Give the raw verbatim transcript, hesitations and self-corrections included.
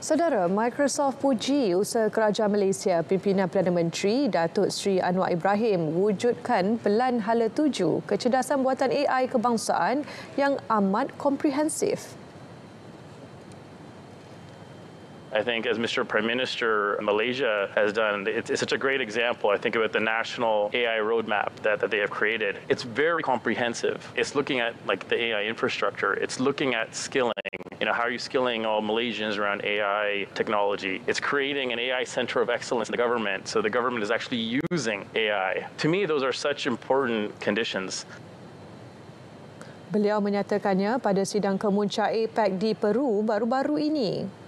Saudara, Microsoft Puji usaha kerajaan Malaysia pimpinan Perdana Menteri Datuk Seri Anwar Ibrahim wujudkan Pelan Hala Tuju kecerdasan buatan A I kebangsaan yang amat komprehensif. I think as Mister Prime Minister Malaysia has done, it's, it's such a great example. I think about the national A I roadmap that, that they have created. It's very comprehensive. It's looking at like the A I infrastructure. It's looking at skilling. You know, how are you skilling all Malaysians around A I technology? It's creating an A I center of excellence in the government. So the government is actually using A I. To me, those are such important conditions. Beliau menyatakannya pada sidang kemuncak A PEC di Peru baru-baru ini.